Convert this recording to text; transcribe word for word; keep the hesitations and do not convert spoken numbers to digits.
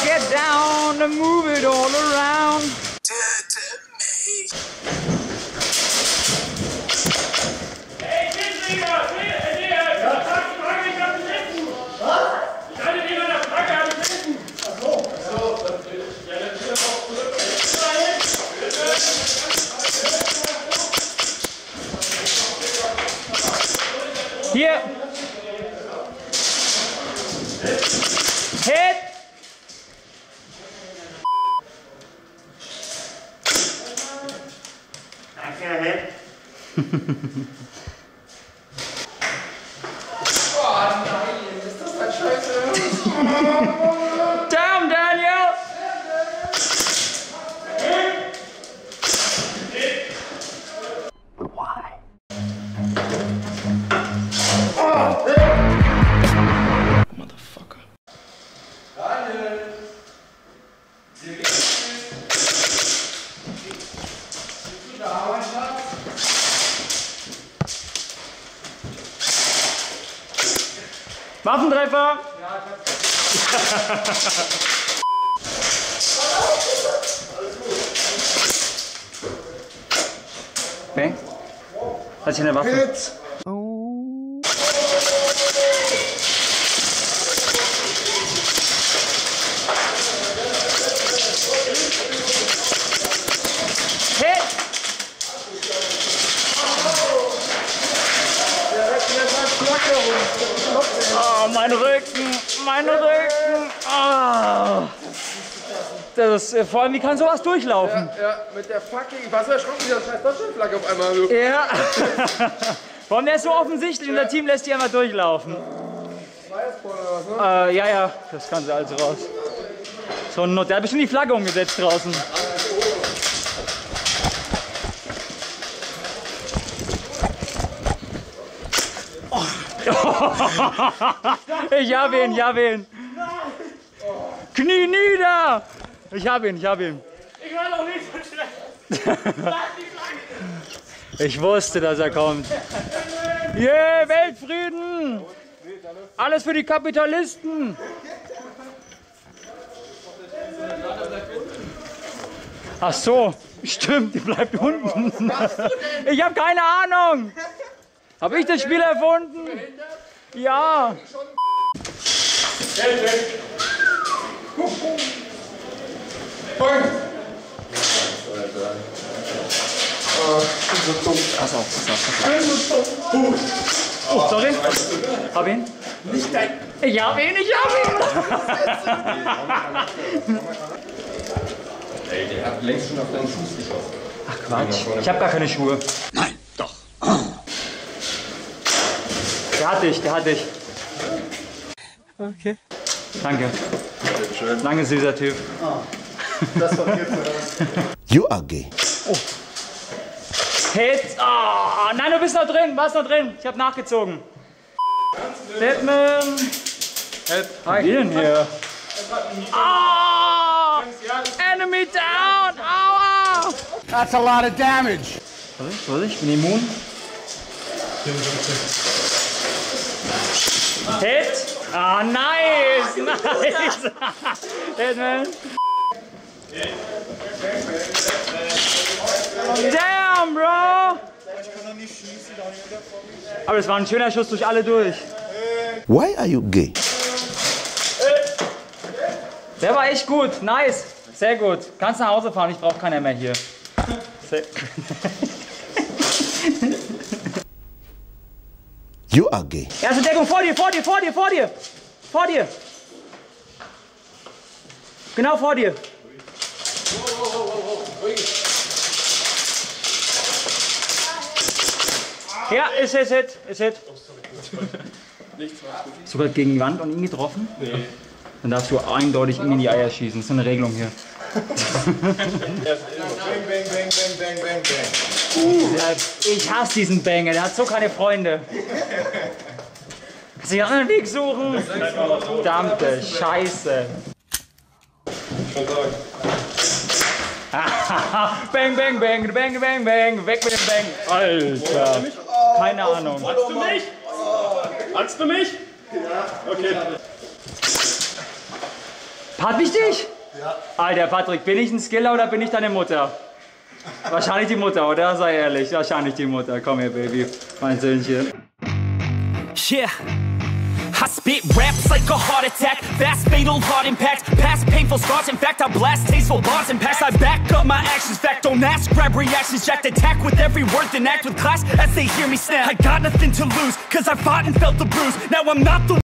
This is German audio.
get down and move it all around. Hey, Kinder, was? Ich hatte den an der Flagge am Hinten. Ach so. Ja, dann ist er auch zurück. Hier. Hit. Danke, Hit. Oh nein, ist das ein Scheiße? Down, Daniel. Why? Motherfucker. Waffentreffer. Okay. Hat sich eine Waffe. Hit. Hit. Oh, mein Rücken, mein Rücken. Oh. Das ist, vor allem, wie kann sowas durchlaufen? Ja, ja, mit der fucking Wasserschrank, dieser scheiß Deutschlandflagge auf einmal. Ja. Vor allem, der ist so offensichtlich und das Team lässt die einmal durchlaufen. Zweiersport oder was, ne? Äh, ja, ja, das kann sie also raus. So ein Not, der hat bestimmt die Flagge umgesetzt draußen. Oh. Ich hab ihn, ich hab ihn. Knie nieder! Ich hab ihn, ich hab ihn. Ich war noch nicht so schlecht. Sag die Flagge. Ich wusste, dass er kommt. Yeah, Weltfrieden! Alles für die Kapitalisten! Ach so, stimmt, die bleibt unten. Ich habe keine Ahnung. Habe ich das Spiel erfunden? Ja. Pass auf, pass auf, pass auf. Oh, sorry. Hab ihn. Nicht dein... Ich hab ihn, ich hab ihn. Ey, der hat längst schon auf deinen Fuß geschossen. Ach Quatsch, ich hab gar keine Schuhe. Nein, doch. Der hat dich, der hat dich. Okay. Danke. Schön. Lange süßer Typ. Das war jetzt oder? You are gay. Oh. Hit. Oh, nein, du bist noch drin, warst noch drin. Ich hab nachgezogen. Deadman. Help. Hi. Wie denn hier? Oh, enemy down. Aua. That's a lot of damage. Vorsicht, Vorsicht, ich bin immun. Hit. Ah, oh, nice, nice. Deadman. Damn, Bro! Aber es war ein schöner Schuss durch alle durch. Why are you gay? Der war echt gut, nice. Sehr gut. Kannst nach Hause fahren, ich brauche keiner mehr hier. Sehr You are gay. Erste Deckung, vor dir, vor dir, vor dir, vor dir. Vor dir. Genau vor dir. Ja, ist es, ist es, ist sogar gegen die Wand und ihn getroffen? Nee. Dann darfst du eindeutig ihn in die Eier schießen. Das ist so eine Regelung hier. Bang, bang, bang, bang, bang, bang, bang. Uh, ich hasse diesen Banger, der hat so keine Freunde. Kannst du einen anderen Weg suchen? Verdammte Scheiße. Bang, bang, bang, bang, bang, bang, weg mit dem Bang. Alter, keine Ahnung. Hast du mich? Hast du mich? Ja. Okay. Hab ich dich? Ja. Alter, Patrick, bin ich ein Skiller oder bin ich deine Mutter? Wahrscheinlich die Mutter, oder? Sei ehrlich, wahrscheinlich die Mutter. Komm her, Baby, mein Söhnchen. Yeah. I spit raps like a heart attack, fast fatal heart impact, past painful scars, in fact I blast tasteful bars and past I back up my actions, fact don't ask, grab reactions, jacked attack with every word, then act with class as they hear me snap. I got nothing to lose, cause I fought and felt the bruise, now I'm not the